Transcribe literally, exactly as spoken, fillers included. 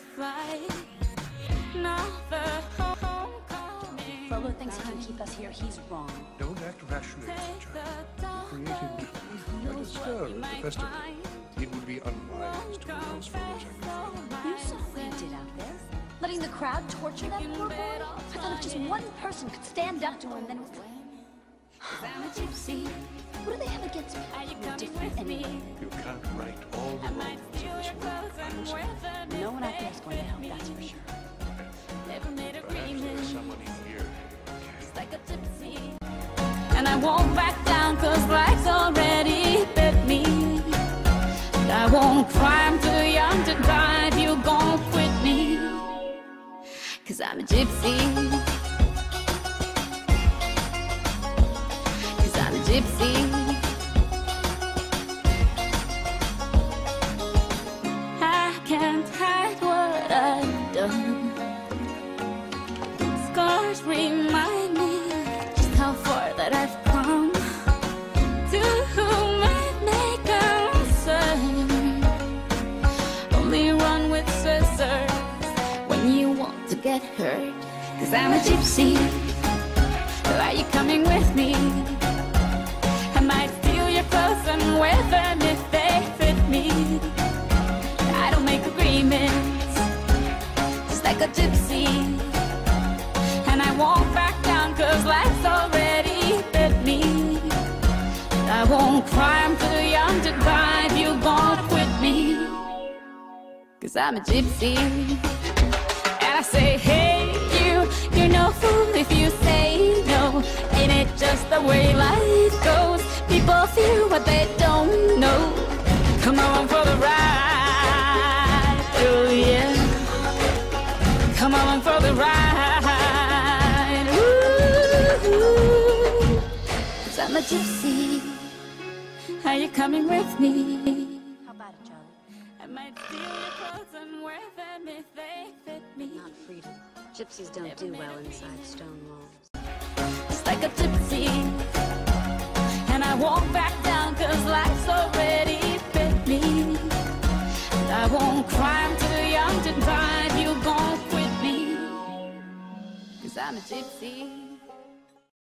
Frollo thinks he can keep us here. He's wrong. Don't act rationally, child. You created quite a stir at the festival. It would be unwise to announce Frollo's sacrifice. You saw what he did out there. Letting the crowd torture that poor boy. I thought if just one person could stand up to him, then... I'm a gypsy. What do they have against me? We're different anyway. You can't right all the wrongs of this world by yourself. No one out there is going to help, that's for sure. Perhaps there's someone here. Like a gypsy. And I won't back down, cause life's already bit me. And I won't cry, I'm too young to drive, you gon' quit me. Cause I'm a gypsy. Cause I'm a gypsy. I can't hide what I've done. Scars remind me just how far that I've come. To whom it may concern, only run with scissors when you want to get hurt. Cause I'm a gypsy. Are you coming with me? I might steal your clothes and wear them if they fit me. I don't make agreements, just like a gypsy. And I won't back down, cause life's already bit me. I won't cry, I'm too young to drive, you gon' quit me. Cause I'm a gypsy. And I say, hey, you, you're no fool if you say no. Ain't it just the way life goes? People fear what they don't know. Come along for the ride, oh yeah. Come along for the ride, ooh. Cause I'm a gypsy. Are you coming with me? How about it, Charlie? I might steal your clothes and wear them if they fit me. Not freedom. Gypsies don't do well inside stone walls. Just like a gypsy. And I won't back down, cause life's already bit me. And I won't cry, I'm too young to drive, you gon' quit me. Cause I'm a gypsy.